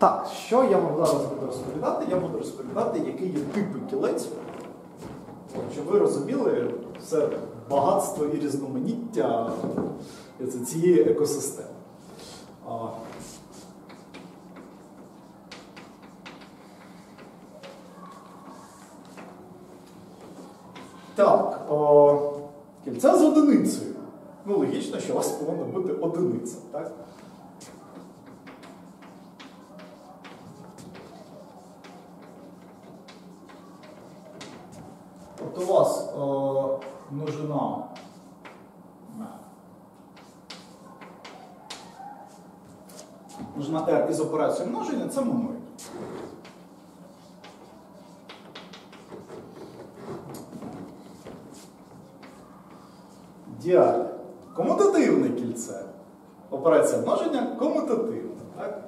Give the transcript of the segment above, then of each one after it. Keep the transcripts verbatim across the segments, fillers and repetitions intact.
Так, що я вам зараз буду розповідати? Я буду розповідати, які є типи кілець. Щоб ви розуміли все багатство і різноманіття цієї екосистеми. Так, о, кільце з одиницею. Ну, логічно, що у вас повинна бути одиниця, так? Тобто у вас о, множина множина R із операцією множення – це моноїд. Діаль. Комутативне кільце. Операція множення комутативна. Так?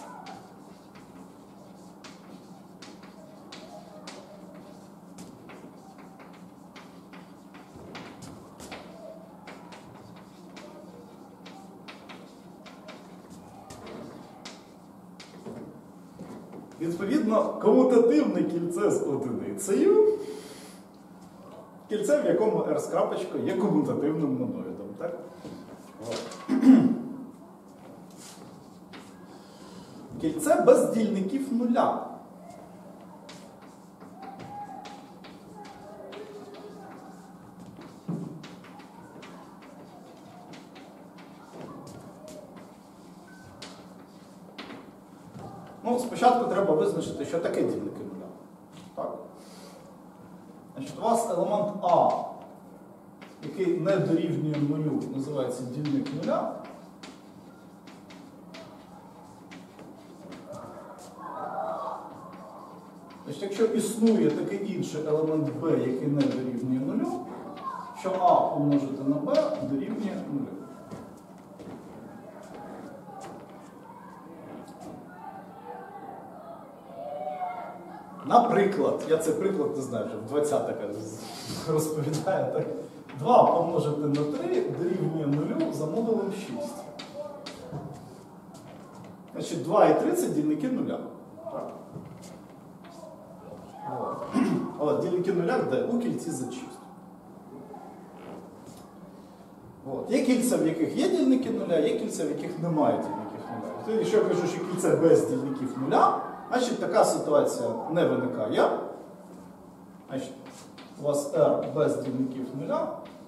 Відповідно, комутативне кільце з одиницею. Кільце, в якому R з крапочкою є комутативним моноїдом. Так? Кільце без дільників нуля. Ну, спочатку треба визначити, що таке дільники нуля. Так? Значить, у вас елемент А, який не дорівнює нулю, називається дільник нуля. Значить, якщо існує такий інший елемент Б, який не дорівнює нулю, що А помножити на Б дорівнює нулю. Наприклад, я цей приклад не знаю, вже в двадцятих розповідаю, так? два помножити на три дорівнює нулю за модулем шість. Значить, два і три – це дільники нуля. Так? Але дільники нуля де? У кільці за шість. От. Є кільця, в яких є дільники нуля, є кільця, в яких немає дільників нуля. Тобто, якщо я кажу, що кільце без дільників нуля, значить, така ситуація не виникає. Значить, у вас R без дільників нуля.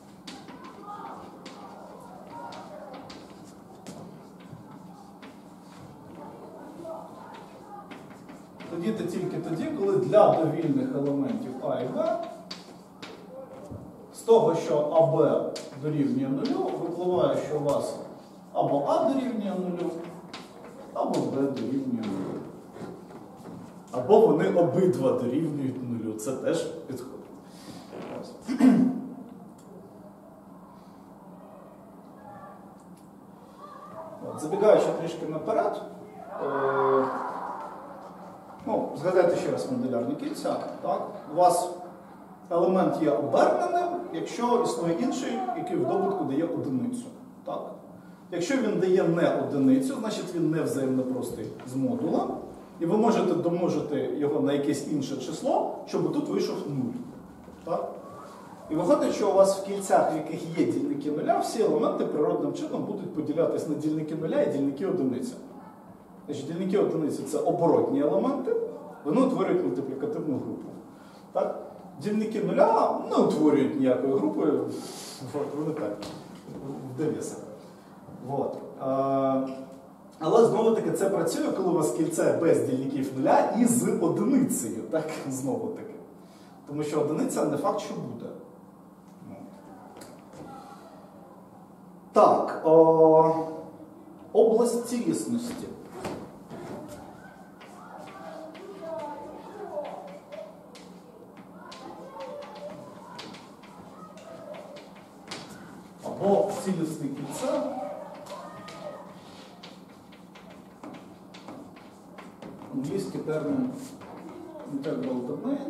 Тоді то тільки тоді, коли для довільних елементів А і Б з того, що АБ дорівнює нулю, випливає, що у вас або А дорівнює нулю, або Б дорівнює нулю. Або вони обидва дорівнюють нулю. Це теж підходить. От, забігаючи трішки наперед, е ну, згадайте ще раз модулярні кільця. Так? У вас елемент є оберненим, якщо існує інший, який в добутку дає одиницю. Так? Якщо він дає не одиницю, значить він не взаємно простий з модула. І ви можете домножити його на якесь інше число, щоб тут вийшов нуль. Так? І виходить, що у вас в кільцях, в яких є дільники нуля, всі елементи природним чином будуть поділятись на дільники нуля і дільники одиниці. Значить, дільники одиниці – це оборотні елементи, вони утворюють мультиплікативну групу. Так? Дільники нуля не утворюють ніякої групи, вони так, в дев'ясах. Вот. Але, знову-таки, це працює, коли у вас кільце без дільників нуля і з одиницею. Так, знову-таки. Тому що одиниця не факт, що буде. Так, о, область цілісності. Або цілісне кільце. Англійський термін integral domain.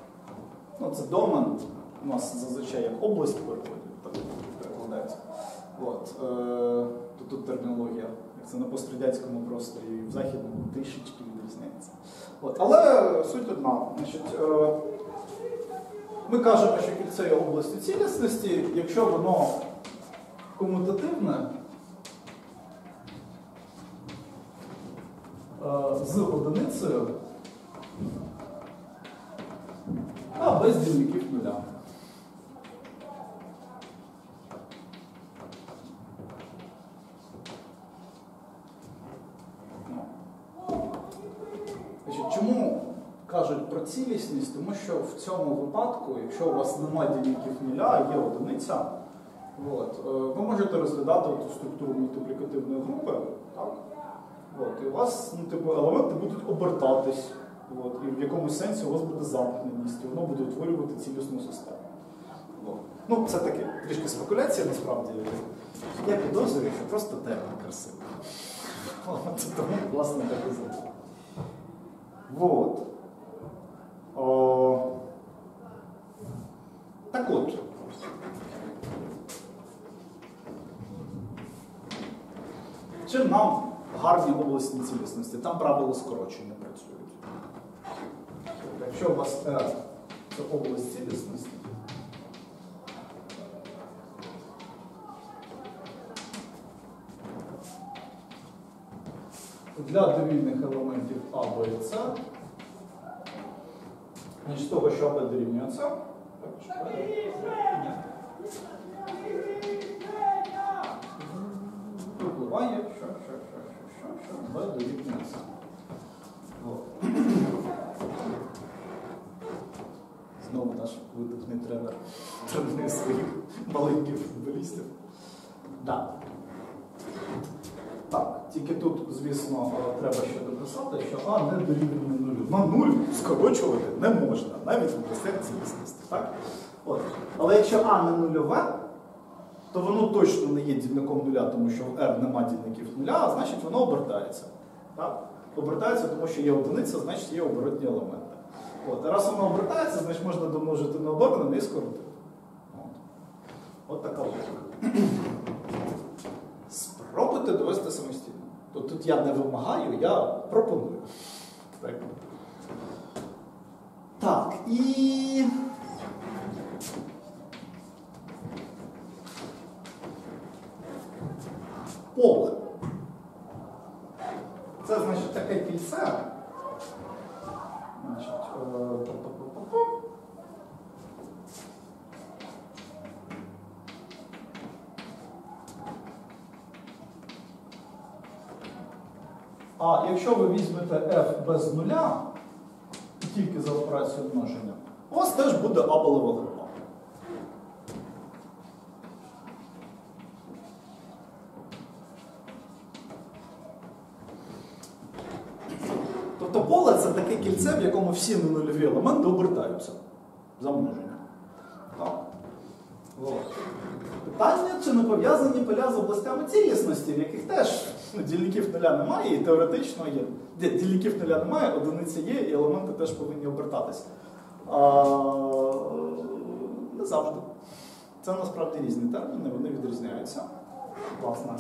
Ну, це домен у нас зазвичай як область перекладається. це на пострадянському просторі, і в західному трішечки відрізняється. От. Але суть одна. Значить, е, ми кажемо, що кільце є областю цілісності, якщо воно комутативне е, з одиницею, а без дільників нуля. Чому кажуть про цілісність? Тому що в цьому випадку, якщо у вас немає дільників нуля, а є одиниця, от, ви можете розглядати ту структуру мультиплікативної групи, так? От, і у вас ну, типу, елементи будуть обертатись, от, і в якомусь сенсі у вас буде замкненість, і воно буде утворювати цілісну систему. От. Ну, це таке трішки спекуляція, насправді. Я підозрюю, що просто термін красивий. Тому, власне, так і зробив. Вот. О, так от. Чим нам гарні області цілісності? Там правила скорочення працюють. Якщо у вас R – це область цілісності, для довільних елементів А, Б і С, з того, що А, Б дорівнює С, випливає, що, що, що, що, що, що, Б дорівнює С. Знову наш видатний тренер тренує своїх маленьких футболістів. Да. Так, тільки тут, звісно, треба ще дописати, що А не дорівнює нулю. На нуль скорочувати не можна, навіть в областях цілісності. Так? От. Але якщо А не нульове, то воно точно не є дільником нуля, тому що в R нема дільників нуля, а значить воно обертається. Так? Обертається, тому що є одиниця, значить є оборотні елементи. От. А раз воно обертається, значить можна домножити на обернене і скоротити. От. От така логіка. Спробуйте довести самостійно. Тут, тут я не вимагаю, я пропоную. Так. Так, і... поле. Це, значить, таке кільце. Значить, е А якщо ви візьмете f без нуля, тільки за операцією множення, у вас теж буде абелева група. Тобто поле – це таке кільце, в якому всі ненульові елементи обертаються за множення. Так. Питання, чи не пов'язані поля з областями цілісності, в яких теж ну, дільників нуля немає і теоретично є. Дільників нуля немає, одиниці є, і елементи теж повинні обертатися. А, не завжди. Це насправді різні терміни, вони відрізняються. Власне.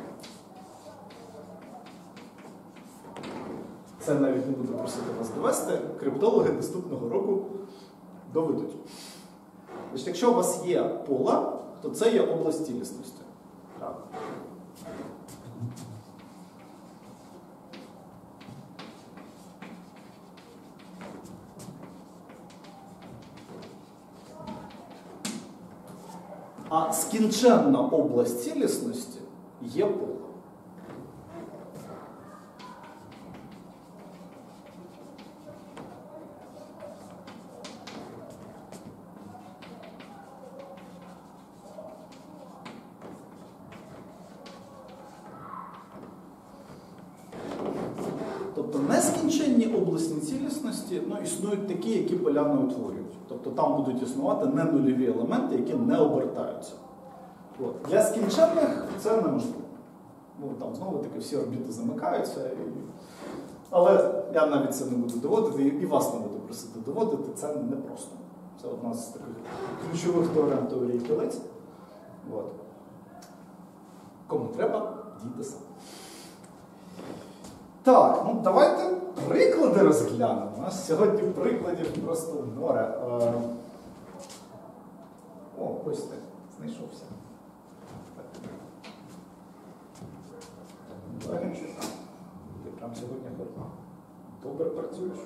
Це навіть не буду просити вас довести. Криптологи наступного року доведуть. Тобто, якщо у вас є поле, то це є область цілісності. Так. А скінченна область цілісності є поле. Тобто нескінченні обласні цілісності ну, існують такі, які поля не утворюють. Тобто там будуть існувати ненульові елементи, які не обертаються. От. Для скінченних це неможливо. Ну, там знову-таки всі орбіти замикаються. І... Але я навіть це не буду доводити, і вас не буду просити доводити, це непросто. Це одна з таких ключових теорем теорії кілець. От. Кому треба, дійте сам. Так, ну давайте приклади розглянемо. У нас сьогодні прикладів просто море. Е, О, ось ти, знайшовся. Ти прям сьогодні добре працюєш.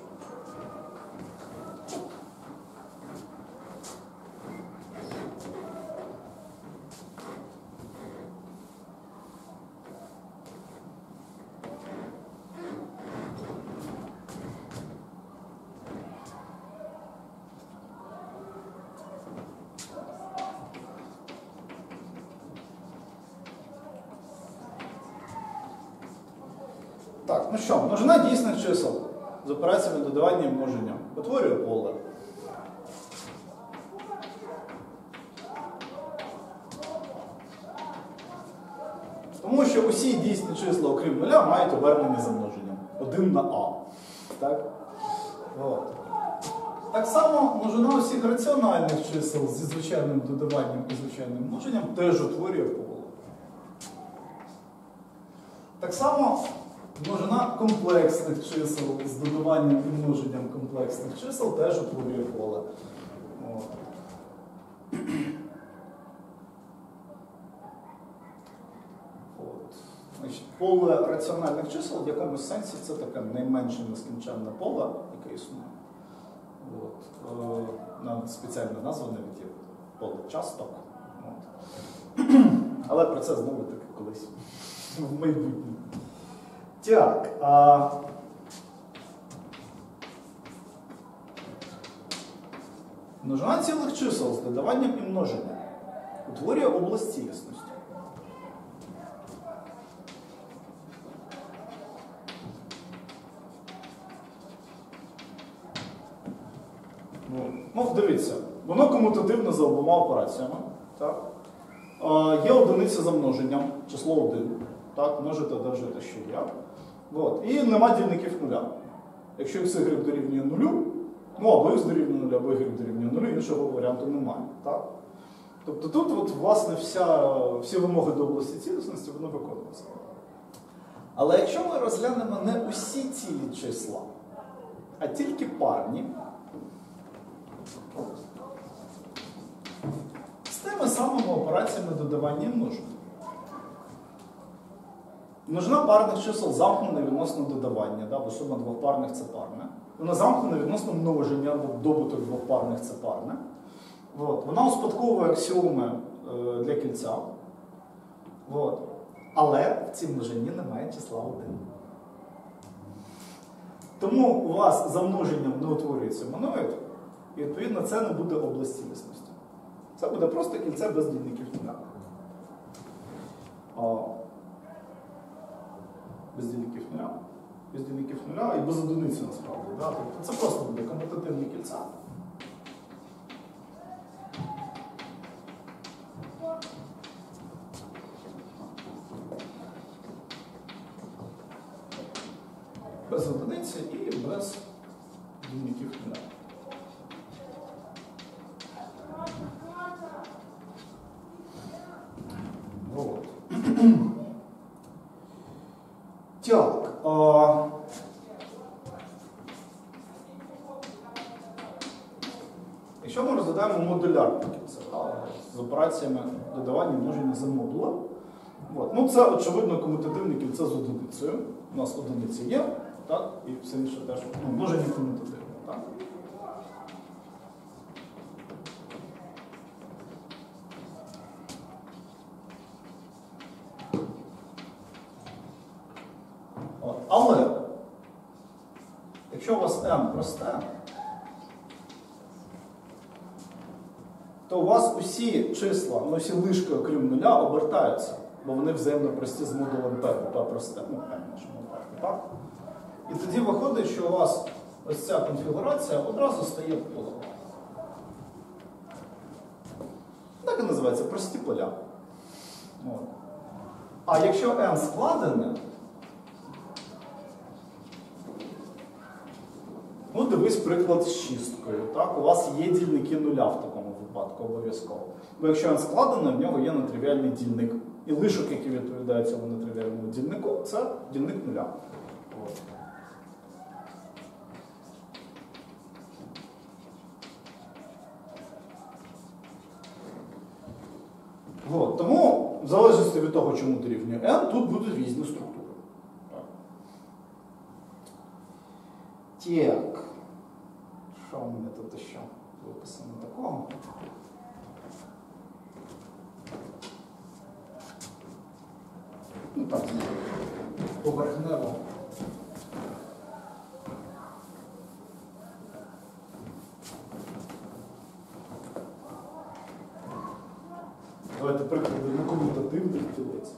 Так, ну що, множина дійсних чисел з операціями додавання і множення утворює поле. Тому що усі дійсні числа, окрім нуля, мають обернення за множенням. один на а. Так? От. Так само множина усіх раціональних чисел зі звичайним додаванням і звичайним множенням теж утворює поле. Так само множина комплексних чисел з додаванням і множенням комплексних чисел теж утворює поле. От. От. Значить, поле раціональних чисел в якомусь сенсі це таке найменше нескінченне поле, яке існує. От. Е, навіть спеціальна назва навіть є поле часток. От. Але про це знову таки колись в майбутньому. Так, а... множина цілих чисел з додаванням і множенням утворює область цілісності. Ну, дивіться, воно комутативне за обома операціями. Так? А, є одиниця за множенням, число один. Так, множите, одержите, що є. От. І нема дільників нуля. Якщо xy дорівнює нулю, ну або x дорівнює нулю, або y дорівнює нулю, іншого варіанту немає. Так? Тобто тут, от, власне, вся, всі вимоги до області цілісності, воно виконується. Але якщо ми розглянемо не усі цілі числа, а тільки парні, з тими самими операціями додавання і множення. Множина парних чисел замкнена відносно додавання, да, бо сума двох парних – це парне. Вона замкнена відносно множення, бо добуток двох парних – це парне. От. Вона успадковує аксіоми е, для кільця. От. Але в цій множині немає числа один. Тому у вас за множенням не утворюється моноїд, і відповідно це не буде область цілісності. Це буде просто кільце без дільників нуля. Без дільників нуля, без дільників нуля і без одиниці насправді. Да? Тобто це просто буде комутативні кільця. Без одиниці і без дільників нуля. Вот. Так, а... якщо ми розглядаємо модулярне кільце з операціями додавання і множення за модулем, от. Ну, це, очевидно, комутативне кільце з одиницею. У нас одиниці є, так? І все інше теж ну, множення комутативне. Так? Але, якщо у вас m просте, то у вас усі числа, ну усі лишки, окрім нуля, обертаються, бо вони взаємно прості з модулем p, бо p просте, ну p нашому випадку, так? І тоді виходить, що у вас ось ця конфігурація одразу стає полем. Так і називається прості поля. От. А якщо n складене, ну, дивись приклад з шісткою. Так? У вас є дільники нуля в такому випадку обов'язково. Бо якщо n складений, в нього є нетривіальний дільник. І лишок, який відповідає цьому нетривіальному дільнику, це дільник нуля. От. Тому, в залежності від того, чому дорівнює n, тут будуть різні структури. Так. Що у мене тут ще виписано такого? Ну так, поверхнево. Давайте приклади на комутативних кілець.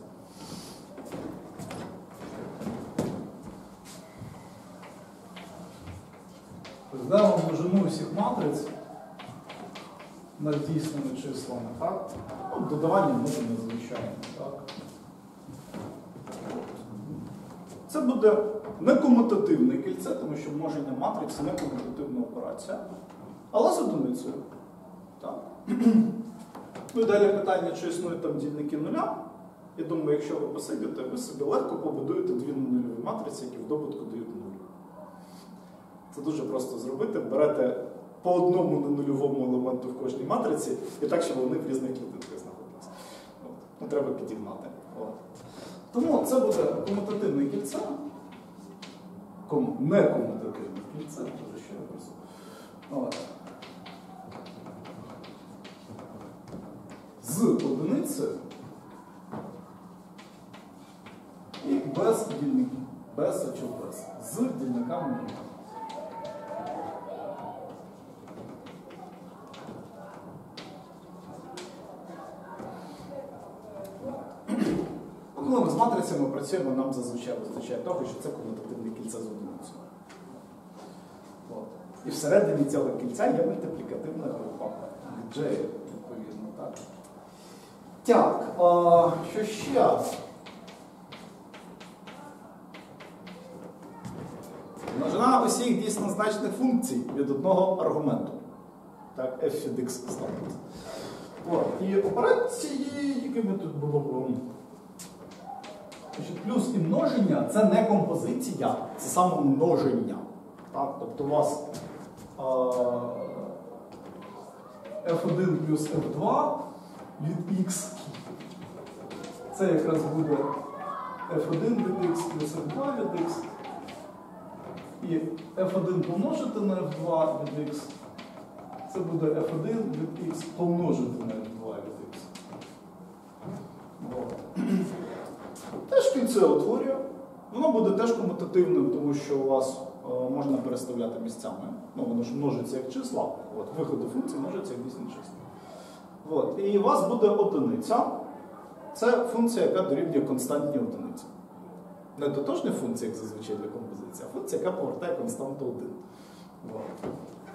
Роздаємо множину всіх матриць над дійсними числами, так? Ну, додавання множення звичайно, так? Це буде некомутативне кільце, тому що множення матриць це некомутативна операція, але з одиницею. Так? Ну і далі питання, чи існують там дільники нуля. Я думаю, якщо ви посидите, ви собі легко побудуєте дві нульові матриці, які в добутку дають нуль. Це дуже просто зробити. Берете по одному ненульовому елементу в кожній матриці, і так, щоб вони в різних клітинках знаходилися. Ну, треба підігнати. От. Тому це буде комутативне кільце. Кому? Не комутативне кільце. Дуже ще раз. З одиницею і без дільників. Без чи без. З дільниками нуля. Коли ми з матрицями працюємо, нам зазвичай вистачає того, що це комутативне кільце з одиницею. От. І всередині цього кільця є мультиплікативна група. J, відповідно, так. Так, а, що ще? Множина усіх дійснозначних функцій від одного аргументу. Так, f від x ставить. От. І операції, якими тут було. Плюс і множення – це не композиція, це саме множення. Так? Тобто у вас еф один плюс еф два від х, це якраз буде еф один від х плюс еф два від х, і еф один помножити на еф два від х, це буде еф один від х помножити на еф два від х. Теж кільце утворює. Воно буде теж комутативним, тому що у вас е, можна переставляти місцями. Ну, воно ж множиться як числа. От, виходи функції множаться як дійсні числа. От, і у вас буде одиниця. Це функція, яка дорівнює константній одиниці. Не тотожня функція, як зазвичай для композиції, а функція, яка повертає константу один. От.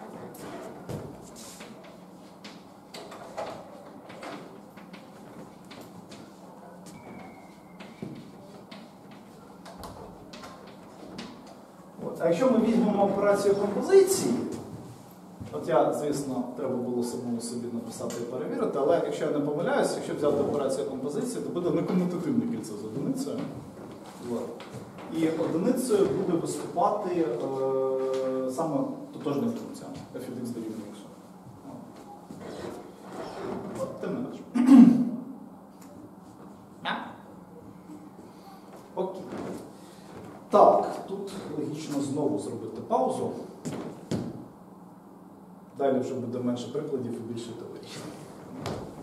А якщо ми візьмемо операцію композиції, от я, звісно, треба було самому собі написати і перевірити, але якщо я не помиляюся, якщо взяти операцію композиції, то буде некомутативне кільце з одиницею. І одиницею буде виступати е, саме тотожна функція f від x дорівнює x. От, тим не менше. Окей. Так, тут логічно знову зробити паузу. Далі вже буде менше прикладів і більше теорії.